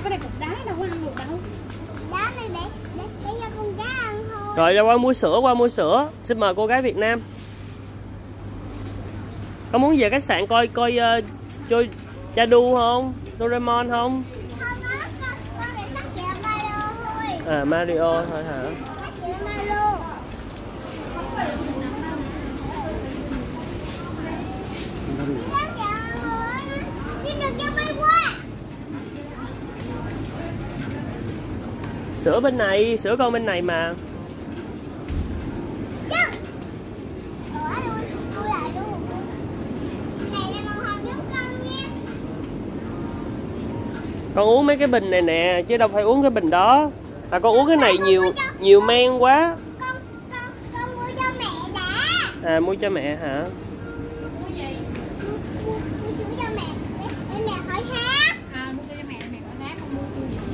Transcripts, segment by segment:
Cái này cục đá đâu có ăn được đâu. Đá này để cho con cá ăn thôi. Rồi ra qua mua sữa. Xin mời cô gái Việt Nam. Có muốn về khách sạn coi Chadu không? Doraemon không? Không có, con để sách chị là Mario thôi. À Mario thôi hả? Sách chị là Mario. Xin đừng cho bay qua. Sữa bên này, sữa con bên này mà. Chứ. Ở tôi lại luôn. Này là màu hồng giúp con nha. Con uống mấy cái bình này nè, chứ đâu phải uống cái bình đó. À con uống cái này nhiều men quá. Con mua cho mẹ đã. À mua cho mẹ hả? Mua gì? Mua sữa cho mẹ. Để mẹ hỏi hát. À mua cho mẹ hỏi hát, không mua mua gì?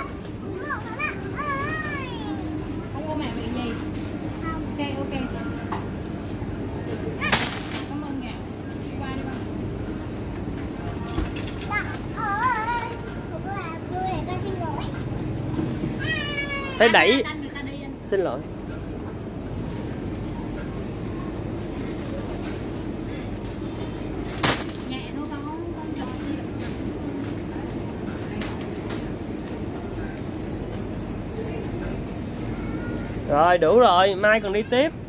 Không mua mẹ bị gì? Ok ok. Cảm ơn Ngà. Đi qua đi ba. Thấy đẩy. Người ta đi anh. Xin lỗi. Nhẹ thôi con Rồi đủ rồi, mai còn đi tiếp.